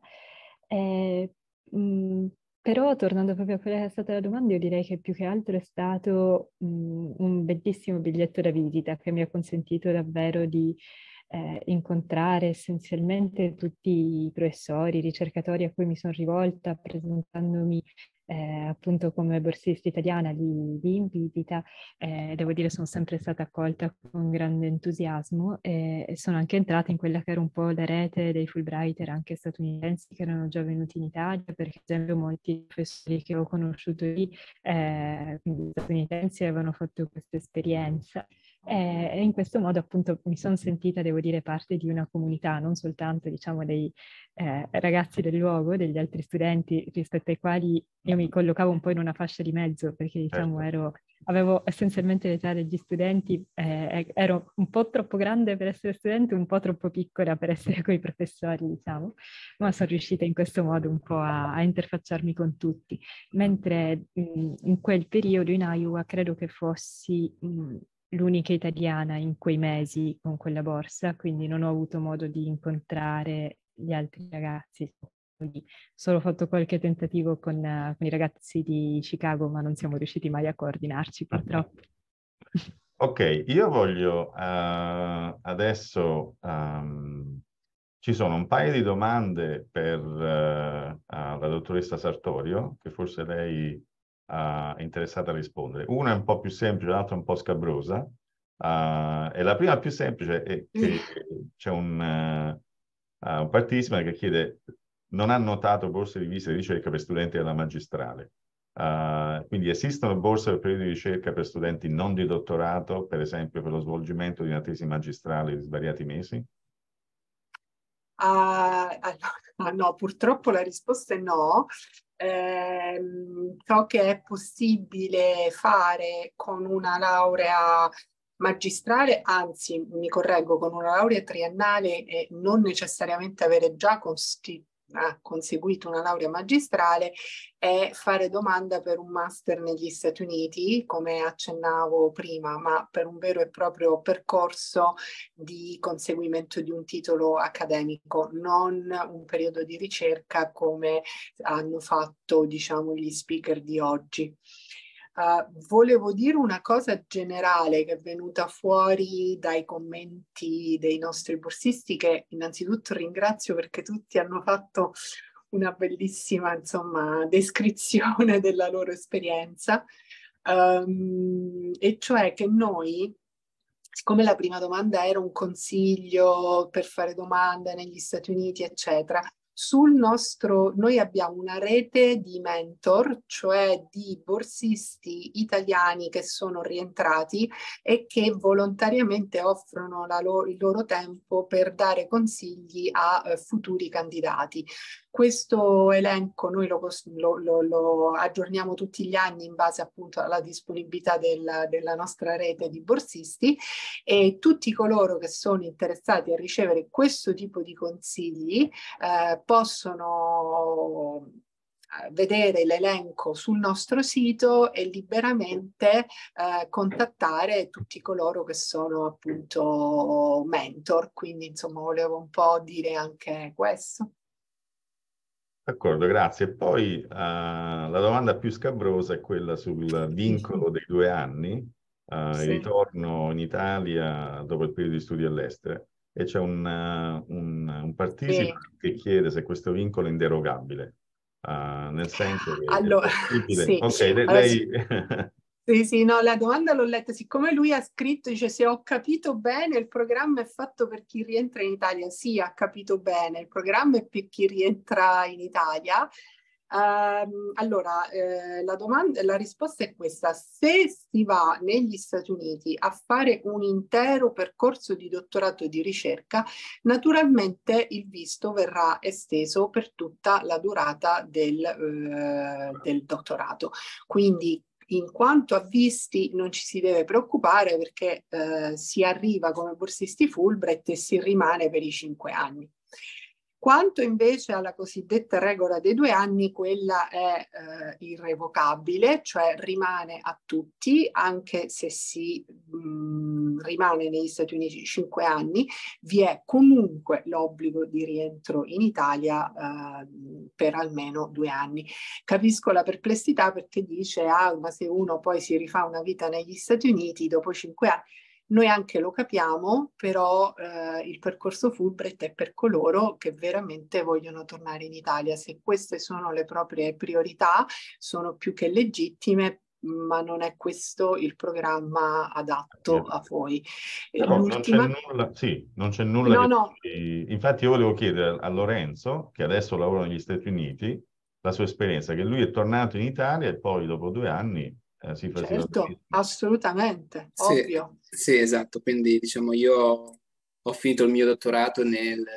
Speaker 6: Però tornando proprio a quella che è stata la domanda, io direi che più che altro è stato un bellissimo biglietto da visita che mi ha consentito davvero di incontrare essenzialmente tutti i professori, i ricercatori a cui mi sono rivolta presentandomi appunto come borsista italiana di Invita. Devo dire sono sempre stata accolta con grande entusiasmo e sono anche entrata in quella che era un po' la rete dei Fulbrighter anche statunitensi che erano già venuti in Italia, perché ad esempio molti professori che ho conosciuto lì, quindi statunitensi, avevano fatto questa esperienza. E in questo modo appunto mi sono sentita, devo dire, parte di una comunità, non soltanto diciamo dei ragazzi del luogo, degli altri studenti rispetto ai quali io mi collocavo un po' in una fascia di mezzo, perché diciamo avevo essenzialmente l'età degli studenti, ero un po' troppo grande per essere studente, un po' troppo piccola per essere coi professori, diciamo, ma sono riuscita in questo modo un po' a interfacciarmi con tutti. Mentre in quel periodo in Iowa credo che fossi l'unica italiana in quei mesi con quella borsa, quindi non ho avuto modo di incontrare gli altri ragazzi. Quindi solo fatto qualche tentativo con i ragazzi di Chicago, ma non siamo riusciti mai a coordinarci, purtroppo.
Speaker 2: Ok, io voglio adesso ci sono un paio di domande per la dottoressa Sartorio, che forse lei è interessata a rispondere. Una è un po' più semplice, l'altra un po' scabrosa. E la prima più semplice è che c'è un participant che chiede: non ha notato borse di visita di ricerca per studenti della magistrale. Quindi esistono borse per periodi di ricerca per studenti non di dottorato, per esempio per lo svolgimento di una tesi magistrale di svariati mesi?
Speaker 3: No, purtroppo la risposta è no. So che è possibile fare con una laurea magistrale, anzi, mi correggo, con una laurea triennale e non necessariamente avere già conseguito una laurea magistrale, è fare domanda per un master negli Stati Uniti, come accennavo prima, ma per un vero e proprio percorso di conseguimento di un titolo accademico, non un periodo di ricerca come hanno fatto, diciamo, gli speaker di oggi. Volevo dire una cosa generale che è venuta fuori dai commenti dei nostri borsisti, che innanzitutto ringrazio perché tutti hanno fatto una bellissima, insomma, descrizione della loro esperienza, e cioè che noi, siccome la prima domanda era un consiglio per fare domande negli Stati Uniti, eccetera, noi abbiamo una rete di mentor, cioè di borsisti italiani che sono rientrati e che volontariamente offrono il loro tempo per dare consigli a futuri candidati. Questo elenco noi lo aggiorniamo tutti gli anni in base appunto alla disponibilità della nostra rete di borsisti, e tutti coloro che sono interessati a ricevere questo tipo di consigli possono vedere l'elenco sul nostro sito e liberamente contattare tutti coloro che sono appunto mentor. Quindi insomma volevo un po' dire anche questo.
Speaker 2: D'accordo, grazie. Poi la domanda più scabrosa è quella sul vincolo dei 2 anni, il ritorno in Italia dopo il periodo di studi all'estero. E c'è un participante che chiede se questo vincolo è inderogabile, nel senso che
Speaker 3: allora,
Speaker 2: è possibile.
Speaker 3: sì.
Speaker 2: Ok,
Speaker 3: allora,
Speaker 2: lei...
Speaker 3: Sì, no, la domanda l'ho letta. Siccome lui ha scritto, dice: se ho capito bene, il programma è fatto per chi rientra in Italia. Sì, ha capito bene, il programma è per chi rientra in Italia. Allora, la risposta è questa: se si va negli Stati Uniti a fare un intero percorso di dottorato di ricerca, naturalmente il visto verrà esteso per tutta la durata del dottorato. Quindi, in quanto a visti, non ci si deve preoccupare, perché si arriva come borsisti Fulbright e si rimane per i 5 anni. Quanto invece alla cosiddetta regola dei 2 anni, quella è irrevocabile, cioè rimane a tutti, anche se si rimane negli Stati Uniti 5 anni, vi è comunque l'obbligo di rientro in Italia per almeno 2 anni. Capisco la perplessità, perché dice: ma se uno poi si rifà una vita negli Stati Uniti dopo 5 anni. Noi anche lo capiamo, però il percorso Fulbright è per coloro che veramente vogliono tornare in Italia. Se queste sono le proprie priorità, sono più che legittime, ma non è questo il programma adatto a voi.
Speaker 2: No, non c'è nulla, sì, non c'è nulla di... Infatti io volevo chiedere a Lorenzo, che adesso lavora negli Stati Uniti, la sua esperienza, che lui è tornato in Italia e poi dopo 2 anni si fa...
Speaker 3: Certo, assolutamente,
Speaker 7: sì,
Speaker 3: ovvio.
Speaker 7: Sì, esatto. Quindi diciamo io ho finito il mio dottorato nel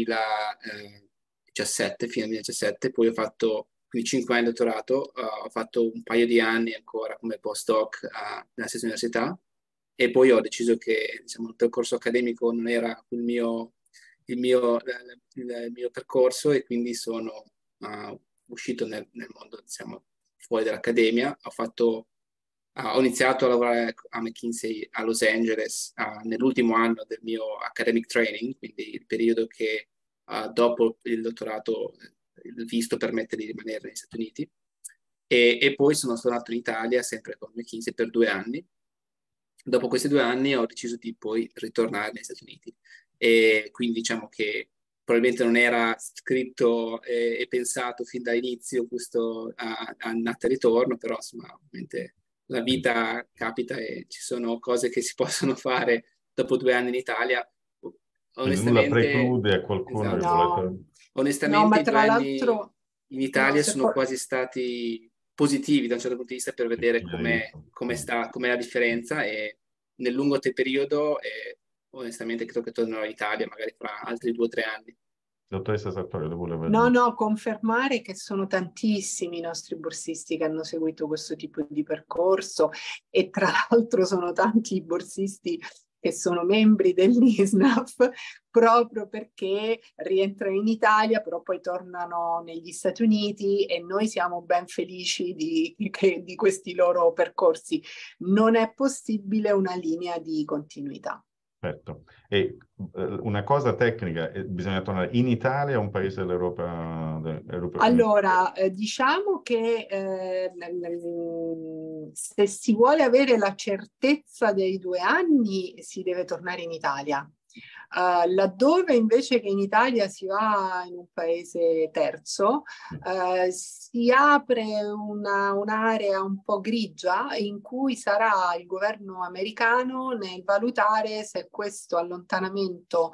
Speaker 7: 2017, fine 2017, poi ho fatto 5 anni di dottorato, ho fatto un paio di anni ancora come postdoc nella stessa università, e poi ho deciso che, diciamo, il percorso accademico non era il mio percorso, e quindi sono uscito nel mondo, diciamo, fuori dall'accademia. Ho iniziato a lavorare a McKinsey a Los Angeles nell'ultimo anno del mio academic training, quindi il periodo che dopo il dottorato il visto permette di rimanere negli Stati Uniti. E poi sono tornato in Italia sempre con McKinsey per 2 anni. Dopo questi 2 anni ho deciso di poi ritornare negli Stati Uniti, e quindi diciamo che probabilmente non era scritto e pensato fin dall'inizio questo andata e ritorno, però insomma ovviamente la vita capita e ci sono cose che si possono fare dopo 2 anni in Italia.
Speaker 2: Quindi nulla
Speaker 7: Onestamente,
Speaker 2: preclude a qualcuno che
Speaker 7: esatto.
Speaker 2: vuole...
Speaker 7: Onestamente,
Speaker 3: ma
Speaker 7: i 2
Speaker 3: tra
Speaker 7: anni
Speaker 3: l'altro,
Speaker 7: in Italia sono quasi stati positivi da un certo punto di vista per vedere com'è la differenza, e nel lungo periodo onestamente credo che tornerò in Italia magari fra altri 2 o 3 anni.
Speaker 2: Dottoressa Sartorio,
Speaker 3: No, confermare che sono tantissimi i nostri borsisti che hanno seguito questo tipo di percorso, e tra l'altro sono tanti i borsisti che sono membri dell'ISNAF proprio perché rientrano in Italia, però poi tornano negli Stati Uniti, e noi siamo ben felici di questi loro percorsi. Non è possibile una linea di continuità.
Speaker 2: Certo. E una cosa tecnica, bisogna tornare in Italia o un paese dell'Europa?
Speaker 3: Allora, diciamo che se si vuole avere la certezza dei 2 anni si deve tornare in Italia. Laddove invece che in Italia si va in un paese terzo, si apre un'area un po' grigia in cui sarà il governo americano nel valutare se questo allontanamento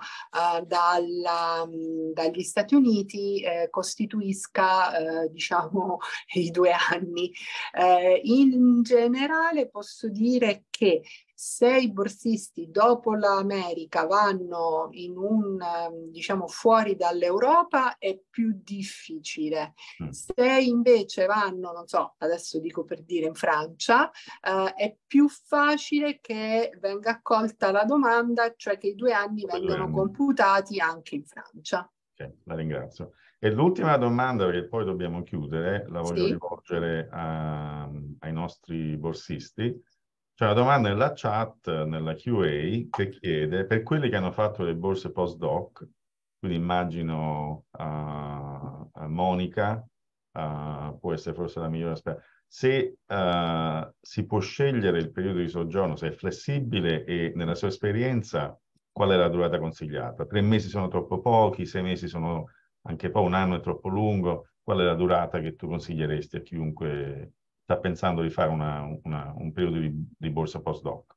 Speaker 3: dagli Stati Uniti costituisca diciamo i 2 anni. In generale posso dire che se i borsisti dopo l'America vanno in diciamo fuori dall'Europa è più difficile. Se invece vanno, non so, adesso dico per dire in Francia, è più facile che venga accolta la domanda, cioè che i 2 anni vengano computati anche in Francia.
Speaker 2: Ok, la ringrazio. E l'ultima domanda, perché poi dobbiamo chiudere, la voglio rivolgere ai nostri borsisti. C'è una domanda nella chat, nella QA, che chiede, per quelli che hanno fatto le borse postdoc, quindi immagino Monica, può essere forse la migliore esperta, se si può scegliere il periodo di soggiorno, se è flessibile, e nella sua esperienza qual è la durata consigliata? 3 mesi sono troppo pochi, 6 mesi sono anche un anno è troppo lungo, qual è la durata che tu consiglieresti a chiunque sta pensando di fare un periodo di borsa postdoc?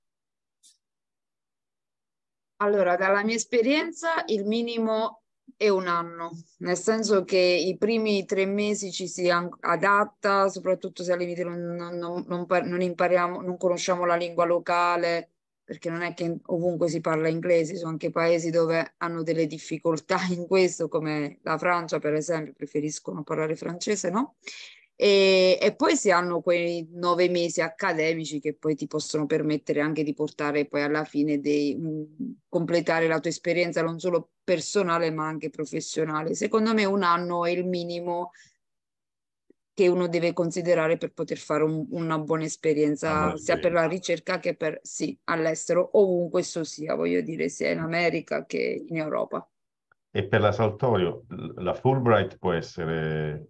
Speaker 4: Allora, dalla mia esperienza il minimo è 1 anno, nel senso che i primi 3 mesi ci si adatta, soprattutto se all'inizio non impariamo, non conosciamo la lingua locale, perché non è che ovunque si parla inglese, ci sono anche paesi dove hanno delle difficoltà in questo, come la Francia, per esempio, preferiscono parlare francese, no? E poi si hanno quei 9 mesi accademici che poi ti possono permettere anche di portare poi alla fine completare la tua esperienza non solo personale ma anche professionale. Secondo me 1 anno è il minimo che uno deve considerare per poter fare una buona esperienza sia per la ricerca che per all'estero, ovunque esso sia, voglio dire, sia in America che in Europa.
Speaker 2: E per la Sartorio, la Fulbright può essere...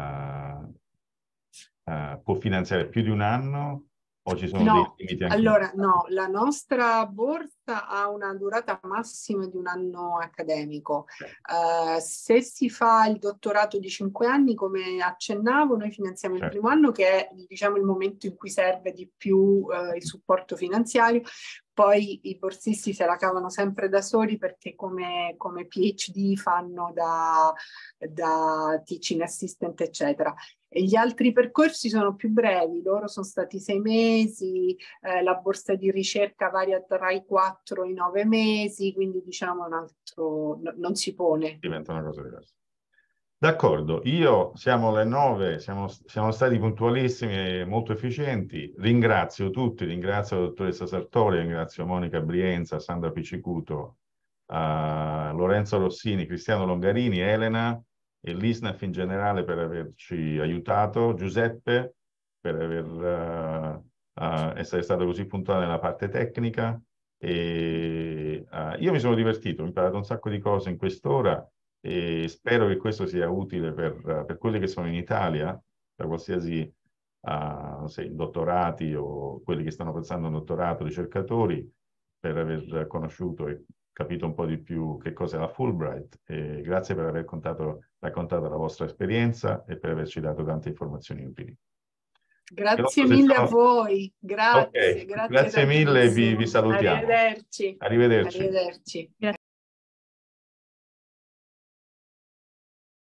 Speaker 2: può finanziare più di 1 anno o ci sono dei limiti anche?
Speaker 3: Allora, no, la nostra borsa ha una durata massima di 1 anno accademico. Se si fa il dottorato di 5 anni, come accennavo, noi finanziamo il primo anno, che è diciamo il momento in cui serve di più il supporto finanziario. Poi i borsisti se la cavano sempre da soli perché come PhD fanno da teaching assistant, eccetera. E gli altri percorsi sono più brevi, loro sono stati 6 mesi, la borsa di ricerca varia tra i 4 e i 9 mesi, quindi diciamo non si pone.
Speaker 2: Diventa una cosa diversa. D'accordo, siamo alle 9, siamo stati puntualissimi e molto efficienti. Ringrazio tutti, ringrazio la dottoressa Sartori, ringrazio Monica Brienza, Sandra Piccicuto, Lorenzo Rossini, Cristiano Longarini, Elena e l'ISNAF in generale per averci aiutato, Giuseppe per essere stato così puntuale nella parte tecnica. E, io mi sono divertito, ho imparato un sacco di cose in quest'ora e spero che questo sia utile per quelli che sono in Italia, per qualsiasi dottorati o quelli che stanno pensando a un dottorato, ricercatori, per aver conosciuto e capito un po' di più che cos'è la Fulbright. E grazie per aver raccontato la vostra esperienza e per averci dato tante informazioni utili.
Speaker 3: Grazie mille a voi, grazie,
Speaker 2: Okay. Grazie mille, vi salutiamo.
Speaker 3: Arrivederci.
Speaker 2: Arrivederci.
Speaker 3: Arrivederci.